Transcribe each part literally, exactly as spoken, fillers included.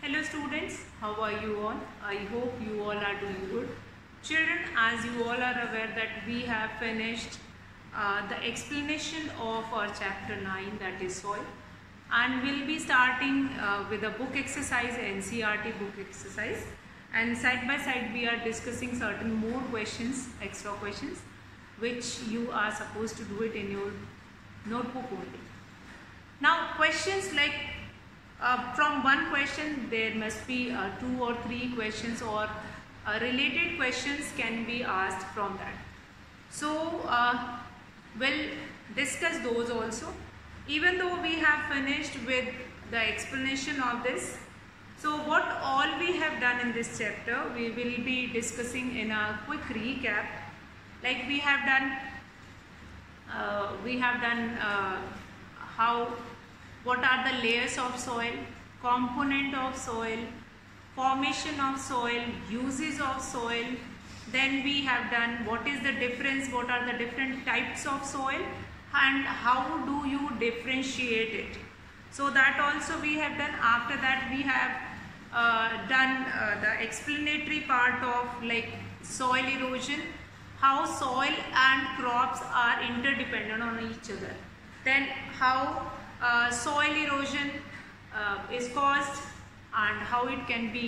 Hello students, how are you all? I hope you all are doing good. Children, as you all are aware that we have finished uh, the explanation of our chapter nine, that is soil, and we'll be starting uh, with a book exercise, N C E R T book exercise, and side by side we are discussing certain more questions, extra questions, which you are supposed to do it in your notebook only. Now questions like Uh, from one question there must be uh, two or three questions, or uh, related questions can be asked from that. So uh, we'll discuss those also, even though we have finished with the explanation of this. So what all we have done in this chapter, we will be discussing in a quick recap. Like we have done uh, we have done uh, how what are the layers of soil, component of soil, formation of soil, uses of soil. Then we have done what is the difference, what are the different types of soil, and how do you differentiate it. So that also we have done. After that we have uh, done uh, the explanatory part of like soil erosion, how soil and crops are interdependent on each other. Then how Uh, soil erosion uh, is caused and how it can be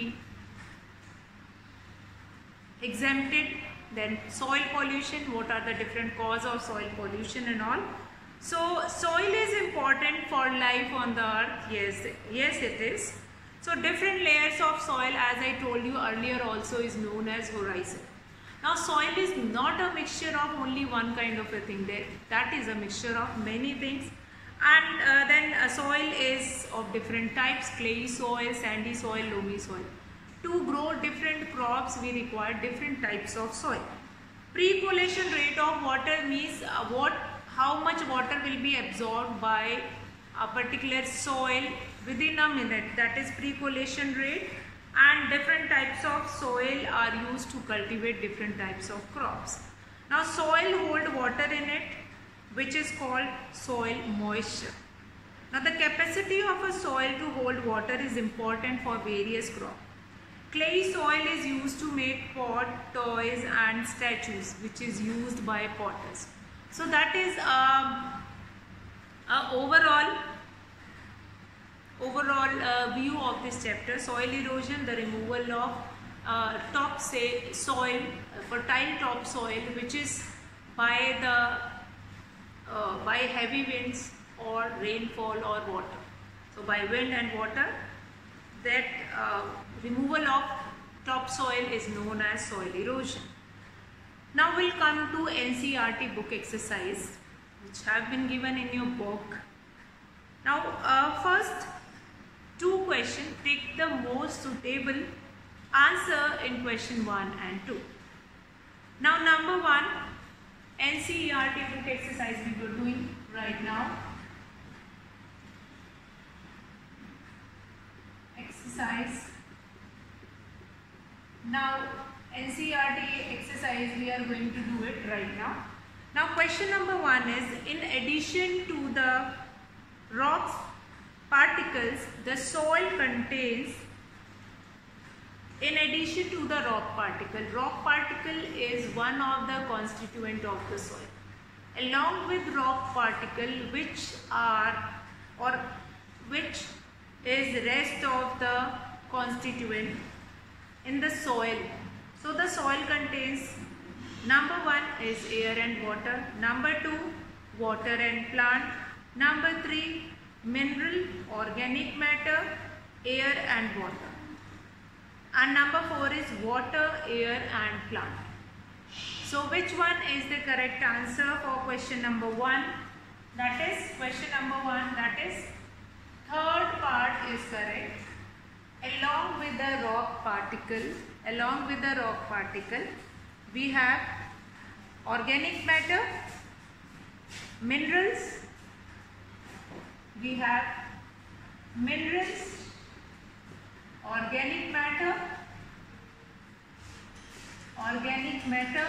exempted. Then soil pollution, what are the different causes of soil pollution and all. So soil is important for life on the earth. Yes, yes it is. So different layers of soil, as I told you earlier, also is known as horizon. Now soil is not a mixture of only one kind of a thing. There, that is a mixture of many things. And uh, then uh, soil is of different types: clay soil, sandy soil, loamy soil. To grow different crops we require different types of soil. Percolation rate of water means uh, what how much water will be absorbed by a particular soil within a minute, that is percolation rate. And different types of soil are used to cultivate different types of crops. Now soil hold water in it, which is called soil moisture. Now the capacity of a soil to hold water is important for various crops. Clay soil is used to make pot, toys and statues, which is used by potters. So that is um, a overall overall uh, view of this chapter. Soil erosion, the removal of uh, top say soil, fertile top soil, which is by the Uh, by heavy winds or rainfall or water. So by wind and water, that uh, removal of topsoil is known as soil erosion. Now we'll come to N C E R T book exercise, which have been given in your book. Now uh, first two questions, take the most suitable answer in question one and two. Now number one, N C E R T book exercise we were doing right now. Exercise. Now N C E R T exercise we are going to do it right now. Now question number one is, in addition to the rocks particles, the soil contains, in addition to the rock particle, rock particle is one of the constituent of the soil. Along with rock particle, which are or which is rest of the constituent in the soil. So the soil contains, number one is air and water, number two water and plant, number three mineral, organic matter, air and water. And number four is water, air and plant. So which one is the correct answer for question number one? That is question number one, that is third part is correct. Along with the rock particle, along with the rock particle, we have organic matter, minerals, we have minerals, organic matter, organic matter,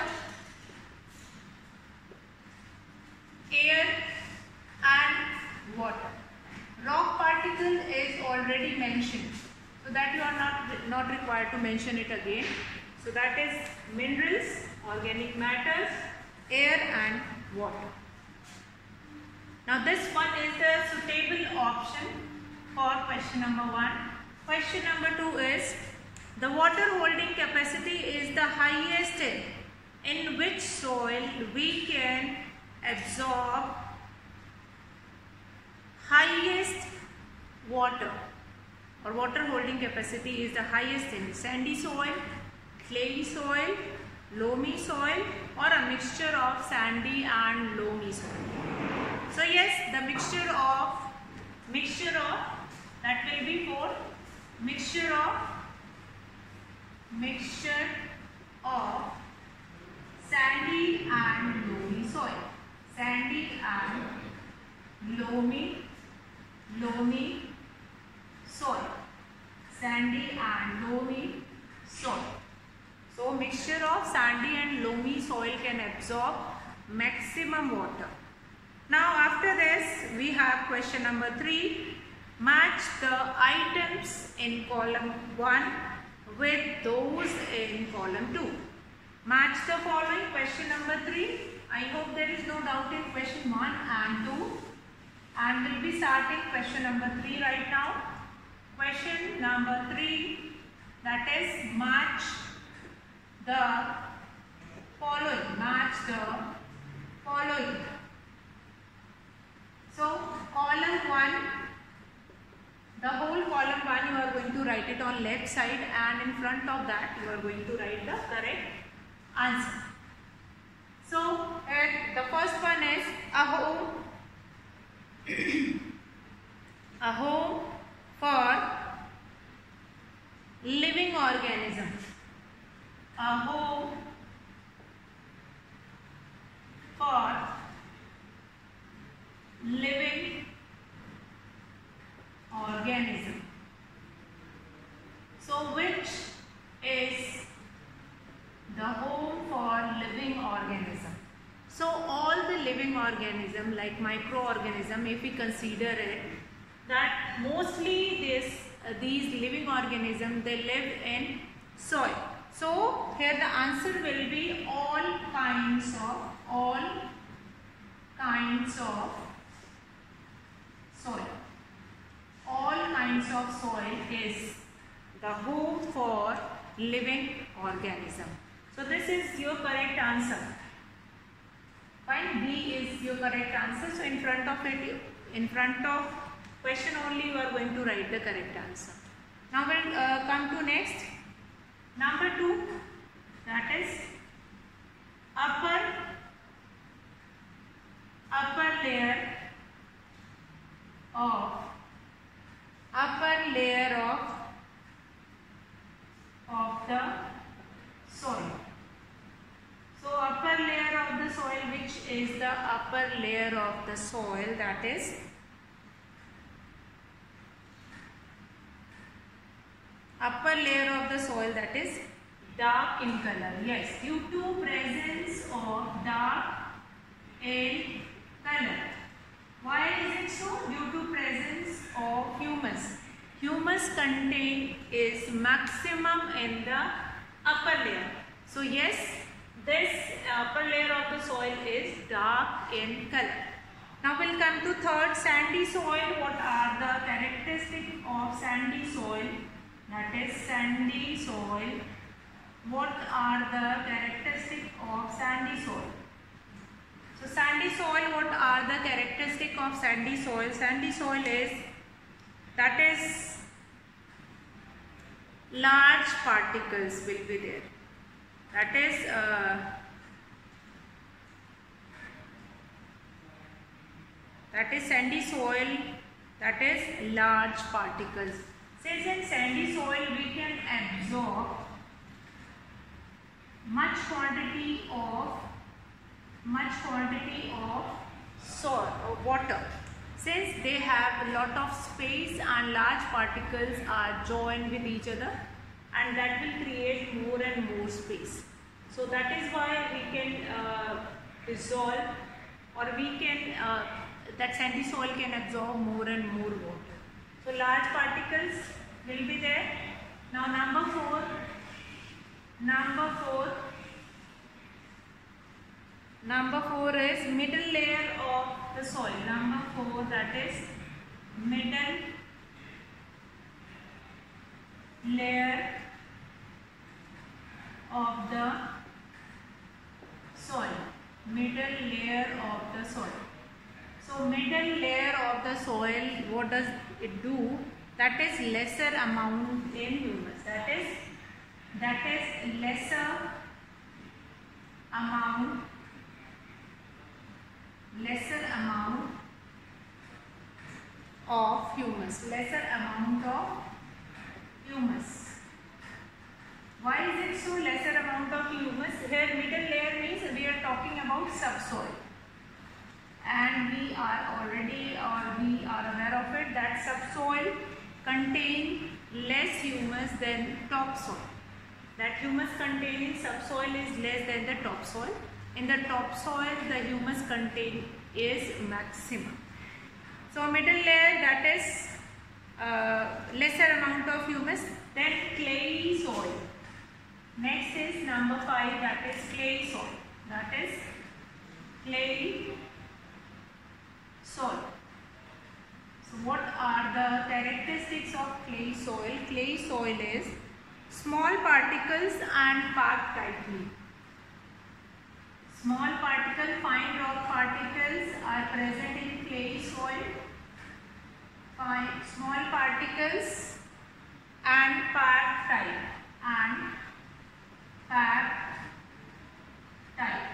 air and water. Rock particle is already mentioned. so that you are not, not required to mention it again. So that is minerals, organic matters, air and water. Now this one is the suitable option for question number one. Question number two is, the water holding capacity is the highest in which soil we can absorb highest water, or water holding capacity is the highest in sandy soil, clayey soil, loamy soil, or a mixture of sandy and loamy soil. So yes, the mixture of mixture of that will be for mixture of mixture of sandy and loamy soil, sandy and loamy loamy soil, sandy and loamy soil. So mixture of sandy and loamy soil can absorb maximum water. Now after this we have question number three. Match the items in column one with those in column two. Match the following. Question number three. I hope there is no doubt in question one and two. And we'll be starting question number three right now. Question number three, that is match the following. Match the following. So column one, the whole column one you are going to write it on left side, and in front of that you are going to write the correct answer. So uh, the first one is a home, a home for living organism, a home for living organism. So which is the home for living organism? So all the living organism like microorganism, if we consider it, that mostly this uh, these living organisms, they live in soil. So here the answer will be all kinds of all kinds of soil. All kinds of soil is the home for living organism. So this is your correct answer. Fine, B is your correct answer. So in front of it, in front of question only you are going to write the correct answer. Now we'll uh, come to next. Number two, that is upper upper layer of upper layer of of the soil. So upper layer of the soil, which is the upper layer of the soil, that is upper layer of the soil, that is dark in color. Yes, due to presence of dark in color. Why is it so? Due to presence of humus. Humus content is maximum in the upper layer. So yes, this upper layer of the soil is dark in color. Now we'll come to third, sandy soil. What are the characteristics of sandy soil? That is sandy soil. What are the characteristics of sandy soil? So sandy soil, what are the characteristics of sandy soil? Sandy soil is, that is large particles will be there. That is uh, that is sandy soil, that is large particles. Since in sandy soil we can absorb much quantity of much quantity of soil or water. Since they have a lot of space and large particles are joined with each other, and that will create more and more space. So that is why we can uh, dissolve, or we can uh, that sandy soil can absorb more and more water. So large particles will be there, Now number four, number four, number four is middle layer of the soil. Number four, that is middle layer of the soil. Middle layer of the soil. So middle layer of the soil, what does it do? That is lesser amount in humus. That is that is lesser amount lesser amount of humus. Lesser amount of humus. Why is it so lesser amount of humus? Here middle layer means we are talking about subsoil, and we are already or we are aware of it that subsoil contain less humus than topsoil. That humus contained in subsoil is less than the topsoil. In the topsoil, the humus contained is maximum. So middle layer, that is uh, lesser amount of humus. Then clay soil. Next is number five, that is clay soil. That is clay soil. So what are the characteristics of clay soil? Clay soil is small particles and packed tightly. Small particle, fine rock particles are present in clay soil. Fine, small particles and packed tight. And packed tight.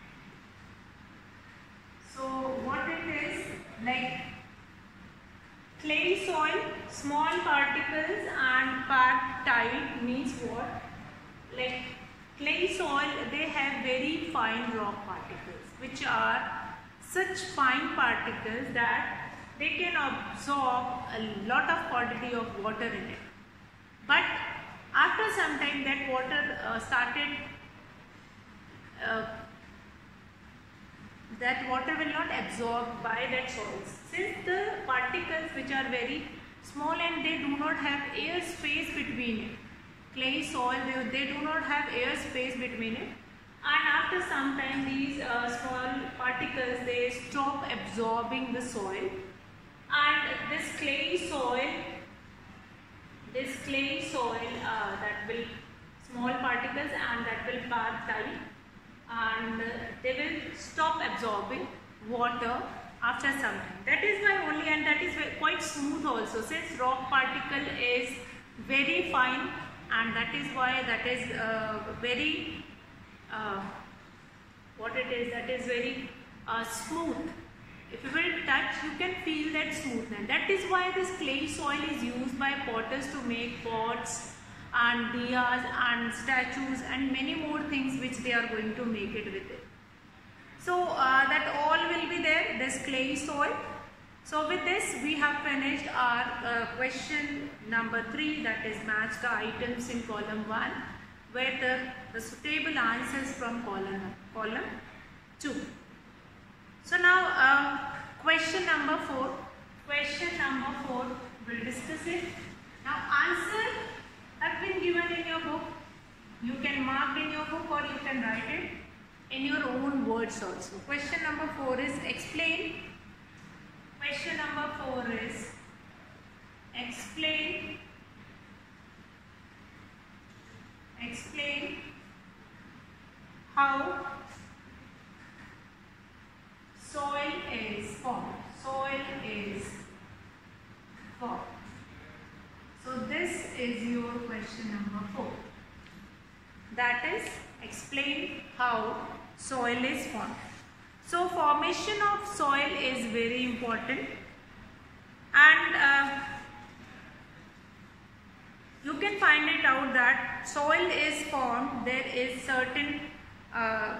So what it is, like clay soil, small particles and packed tight means what? Like clay soil, they have very fine rock particles, which are such fine particles that they can absorb a lot of quantity of water in it. But after some time that water uh, started, uh, that water will not absorb by that soil. Since the particles which are very small and they do not have air space between it, clay soil, they, they do not have air space between it, and after some time these uh, small particles, they stop absorbing the soil, and this clay soil, this clay soil uh, that will, small particles and that will pack tight, and uh, they will stop absorbing water after some time. That is why only, and that is quite smooth also, since rock particle is very fine, and that is why that is uh, very uh, what it is, that is very uh, smooth. If you will touch, you can feel that smoothness. That is why this clay soil is used by potters to make pots and diyas and statues and many more things which they are going to make it with it. So uh, that all will be there, this clay soil. So with this we have finished our uh, question number three, that is match the items in column one with the, the suitable answers from column, column two. So now uh, question number four, question number four, we'll discuss it. Now answer have been given in your book. You can mark in your book or you can write it in your own words also. Question number four is explain. Question number four is explain. Explain how soil is formed. Soil is formed. So this is your question number four. That is explain how soil is formed. So formation of soil is very important, and uh, you can find it out that soil is formed. There is certain uh,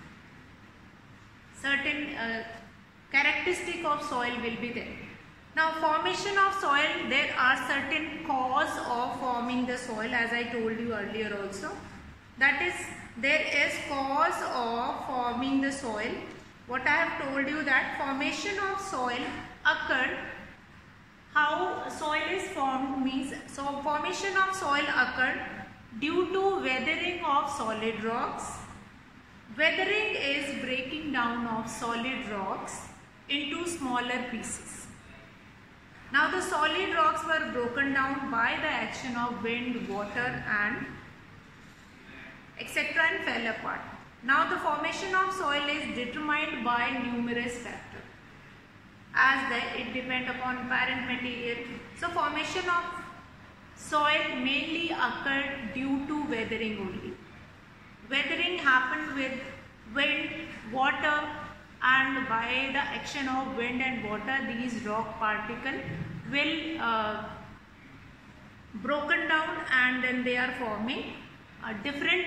certain uh, characteristic of soil will be there. Now formation of soil, there are certain cause of forming the soil, as I told you earlier also. That is, there is cause of forming the soil. What I have told you, that formation of soil occurred how soil is formed means, so formation of soil occurred due to weathering of solid rocks. Weathering is breaking down of solid rocks into smaller pieces. Now the solid rocks were broken down by the action of wind, water and et cetera and fell apart. Now the formation of soil is determined by numerous factors, as that it depends upon parent material. So formation of soil mainly occurred due to weathering only. Weathering happened with wind, water, and by the action of wind and water, these rock particles will uh, broken down, and then they are forming a different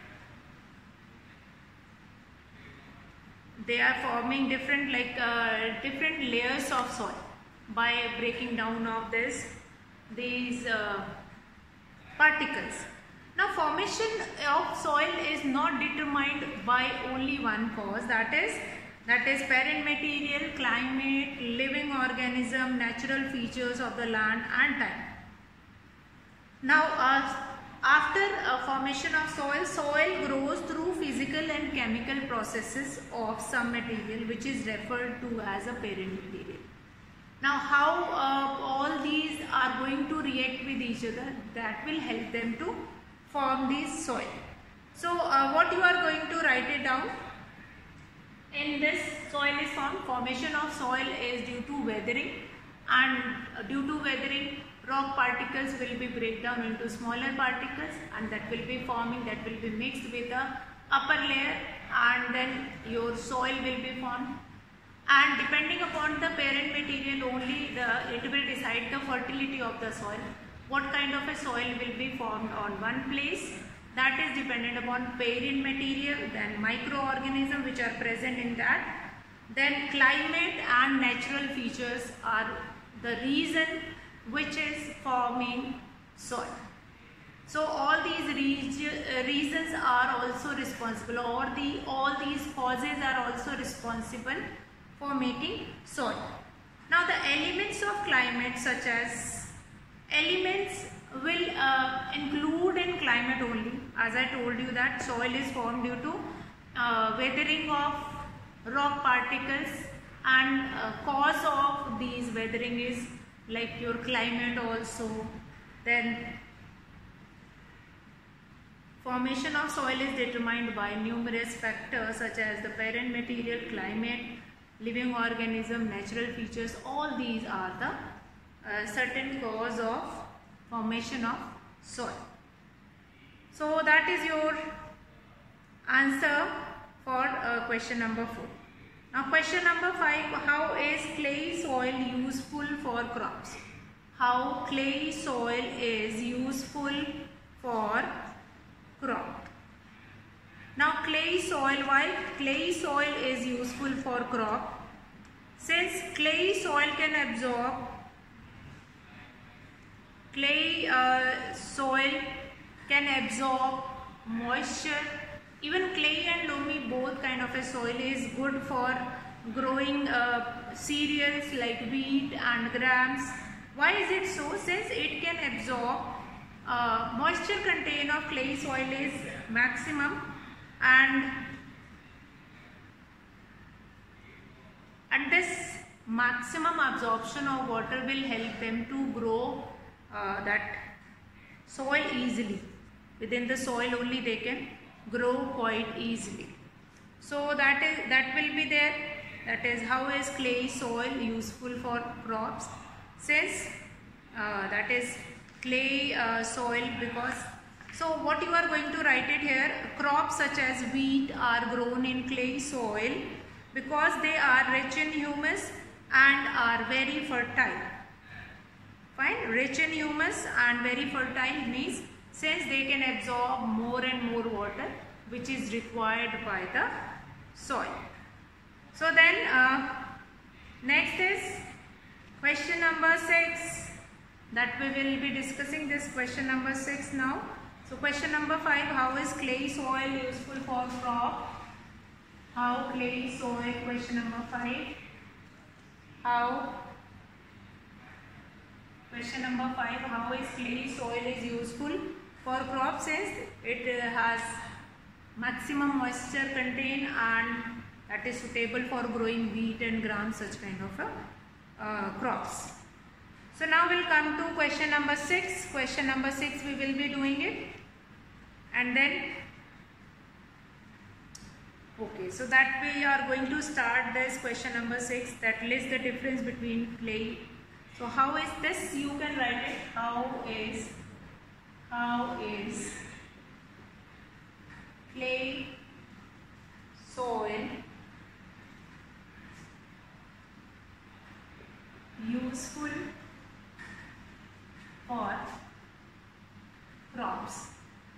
they are forming different like uh, different layers of soil by breaking down of this these uh, particles. Now formation of soil is not determined by only one cause, that is that is parent material, climate, living organism, natural features of the land and time. Now uh, after uh, formation of soil, soil grows through physical and chemical processes of some material which is referred to as a parent material. Now how uh, all these are going to react with each other, that will help them to form this soil. So uh, what you are going to write it down in this soil is formed. Formation of soil is due to weathering, and uh, due to weathering rock particles will be break down into smaller particles, and that will be forming, that will be mixed with the upper layer, and then your soil will be formed. And depending upon the parent material only, the it will decide the fertility of the soil. What kind of a soil will be formed on one place, that is dependent upon parent material, then microorganisms which are present in that, then climate and natural features are the reason which is forming soil. So all these reasons are also responsible, or the all these causes are also responsible for making soil. Now the elements of climate, such as elements will uh, include in climate only, as I told you that soil is formed due to uh, weathering of rock particles, and uh, cause of these weathering is like your climate also. Then formation of soil is determined by numerous factors such as the parent material, climate, living organism, natural features. All these are the uh, certain cause of formation of soil. So that is your answer for uh, question number four. Now question number five, how is clay soil useful for crops? How clay soil is useful for crop? Now clay soil, why clay soil is useful for crop? Since clay soil can absorb, clay uh, soil can absorb moisture. Even clay and loamy, both kind of a soil is good for growing uh, cereals like wheat and grams. Why is it so? Since it can absorb uh, moisture content of clay soil is maximum, and and this maximum absorption of water will help them to grow uh, that soil easily. Within the soil only they can grow quite easily. So that is that will be there. That is how is clay soil useful for crops? Since uh, that is clay uh, soil, because so what you are going to write it here, crops such as wheat are grown in clay soil because they are rich in humus and are very fertile. Fine, rich in humus and very fertile means since they can absorb more and more water which is required by the soil. So then uh, next is question number six, that we will be discussing this question number six now. So question number five, how is clay soil useful for crop? How clay soil, question number five, how Question number five. How is clay soil is useful for crop since it has maximum moisture contain and that is suitable for growing wheat and gram, such kind of a, uh, crops. So now we'll come to question number six. Question number six we will be doing it, and then okay, so that we are going to start this question number six, that lists the difference between clay. So how is this? You can write it. How is how is clay soil useful for crops?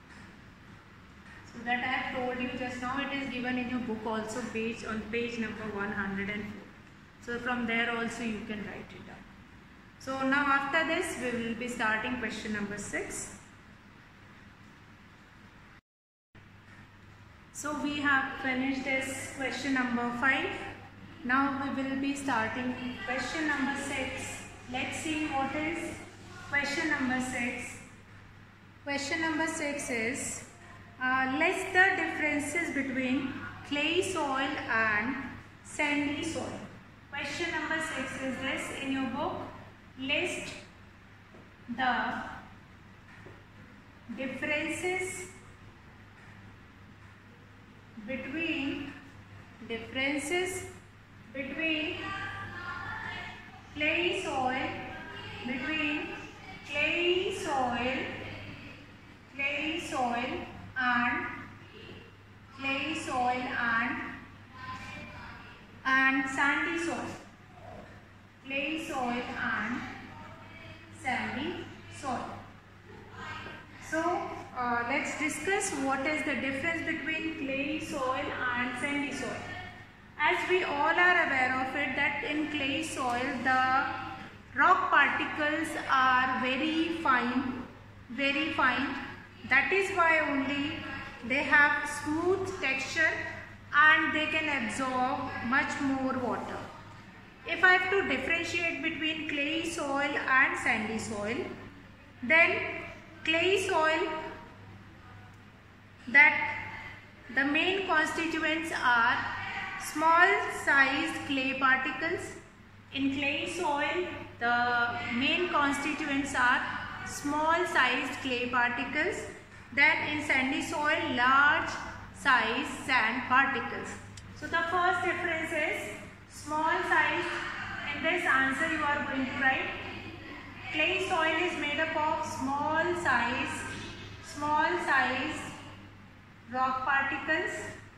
So that I have told you just now, it is given in your book also, page on page number one hundred four. So from there also you can write it down. So now after this we will be starting question number six. So we have finished this question number five. Now we will be starting question number six. Let's see what is question number six. Question number six is uh, list the differences between clay soil and sandy soil. Question number six is this in your book. List the differences between differences between clay soil between clay soil clay soil and clay soil and and sandy soil. Clay soil and sandy soil. So uh, let's discuss what is the difference between clay soil and sandy soil. As we all are aware of it, that in clay soil the rock particles are very fine, very fine. That is why only they have smooth texture and they can absorb much more water. If I have to differentiate between clay soil and sandy soil, then clay soil, that the main constituents are small sized clay particles. In clay soil, the main constituents are small sized clay particles. Then in sandy soil, large sized sand particles. So the first difference is small size. In this answer you are going to write clay soil is made up of small size small size rock particles,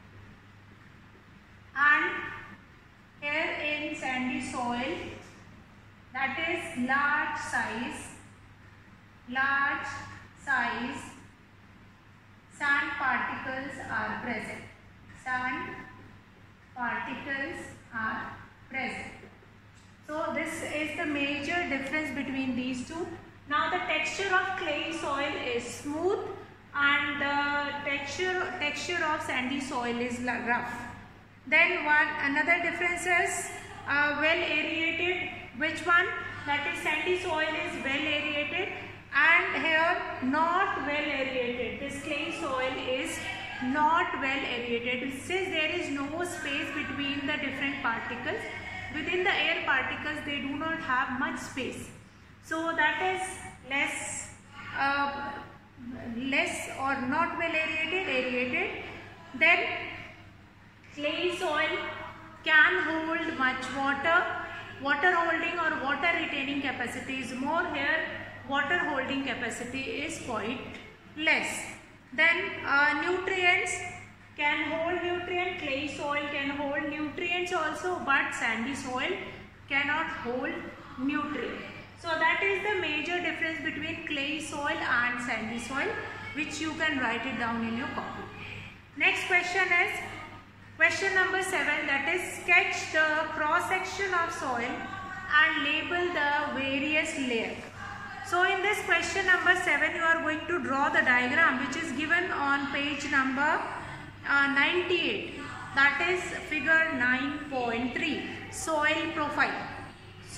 and here in sandy soil, that is large size large size sand particles are present. Sand particles are present. So this is the major difference between these two. Now the texture of clay soil is smooth and the texture texture of sandy soil is rough. Then one another difference is uh, well aerated. Which one? That is sandy soil is well aerated and here not well aerated. This clay soil is not well aerated. Since there is no space between the different particles, within the air particles they do not have much space, so that is less uh, less or not well aerated aerated. Then clay soil can hold much water. Water holding or water retaining capacity is more. Here water holding capacity is quite less. Then uh, nutrients can hold nutrient. Clay soil can hold nutrients also, but sandy soil cannot hold nutrient. So that is the major difference between clay soil and sandy soil, which you can write it down in your copy. Next question is question number seven, that is sketch the cross section of soil and label the various layers. So in this question number seven, you are going to draw the diagram which is given on page number uh, ninety-eight, that is figure nine point three, soil profile.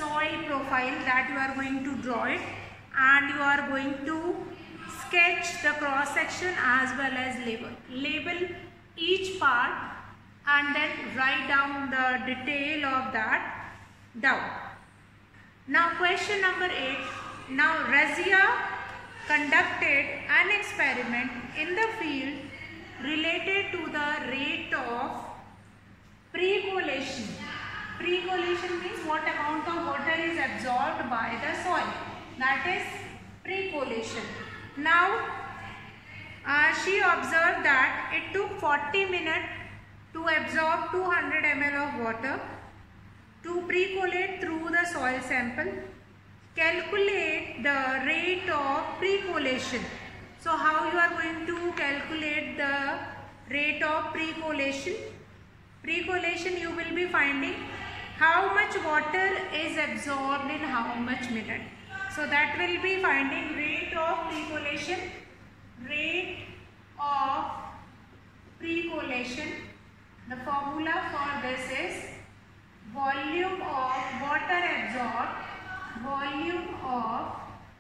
soil profile that you are going to draw it, and you are going to sketch the cross section as well as label. Label each part and then write down the detail of that down. Now question number eight. Now Razia conducted an experiment in the field related to the rate of percolation. Percolation means what amount of water is absorbed by the soil. That is percolation. Now uh, she observed that it took forty minutes to absorb two hundred milliliters of water to percolate through the soil sample. Calculate the rate of percolation. So how you are going to calculate the rate of percolation? Percolation, you will be finding how much water is absorbed in how much minute. So that will be finding rate of percolation. Rate of percolation. The formula for this is volume of water absorbed. Volume of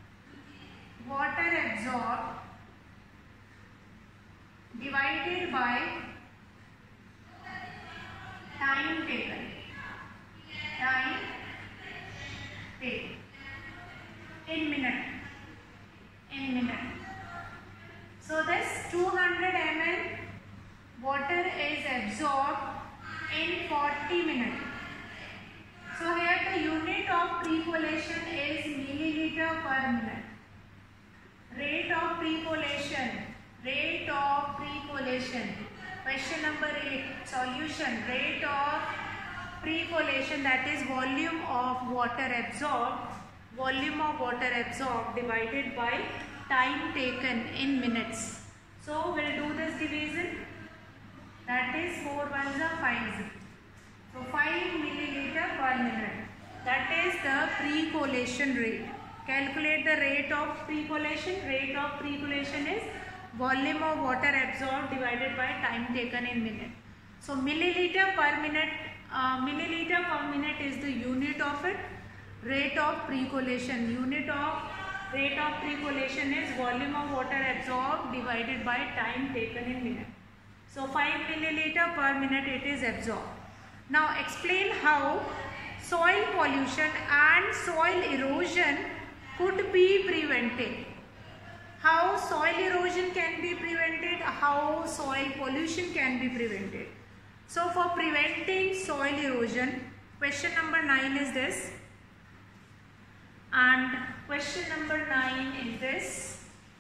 water absorbed divided by time taken. Time taken in minute. In minute. So this two hundred milliliters water is absorbed in forty minutes. So here the unit of percolation is milliliter per minute. Rate of percolation. Rate of percolation. Question number eight. Solution. Rate of percolation, that is volume of water absorbed. Volume of water absorbed divided by time taken in minutes. So we'll do this division. That is four ones are five. So five milliliter per minute. That is the percolation rate. Calculate the rate of percolation. Rate of percolation is volume of water absorbed divided by time taken in minute. So milliliter per minute, uh, milliliter per minute is the unit of it. Rate of percolation. Unit of rate of percolation is volume of water absorbed divided by time taken in minute. So five milliliter per minute it is absorbed. Now explain how soil pollution and soil erosion could be prevented. How soil erosion can be prevented, how soil pollution can be prevented. So for preventing soil erosion, question number nine is this. And question number nine is this.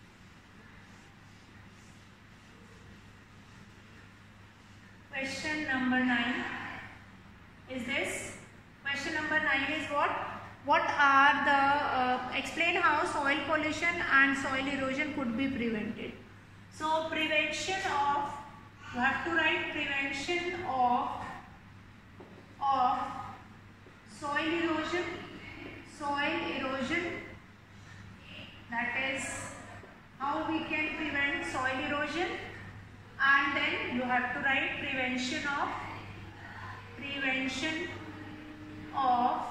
Question number nine is this. Question number nine is what? What are the, uh, explain how soil pollution and soil erosion could be prevented. So prevention of, you have to write prevention of, of soil erosion. Soil erosion, that is how we can prevent soil erosion, and then you have to write prevention of prevention of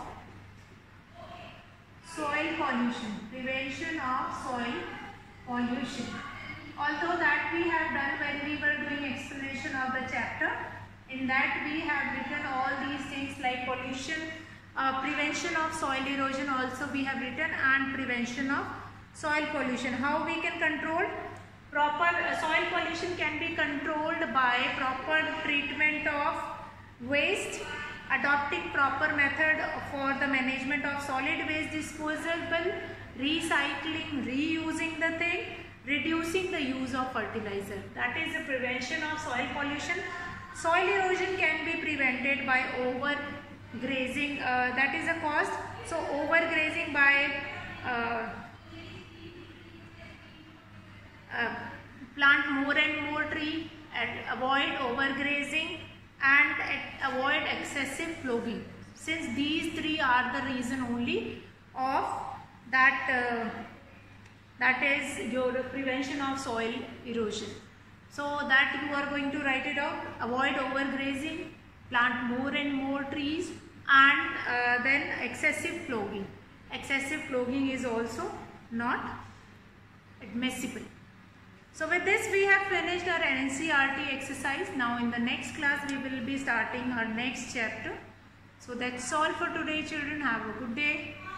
soil pollution. Prevention of soil pollution. Although that we have done when we were doing explanation of the chapter, in that we have written all these things like pollution. Uh, prevention of soil erosion also we have written, and prevention of soil pollution. How we can control? Proper uh, soil pollution can be controlled by proper treatment of waste, adopting proper method for the management of solid waste disposal, recycling, reusing the thing, reducing the use of fertilizer. That is the prevention of soil pollution. Soil erosion can be prevented by over grazing, uh, that is a cost. So overgrazing by uh, uh, plant more and more tree, and avoid overgrazing, and uh, avoid excessive ploughing. Since these three are the reason only of that, uh, that is your prevention of soil erosion. So that you are going to write it out. Avoid overgrazing, plant more and more trees, and uh, then excessive flogging. Excessive flogging is also not admissible. So with this we have finished our N C R T exercise. Now in the next class we will be starting our next chapter. So that's all for today, children. Have a good day.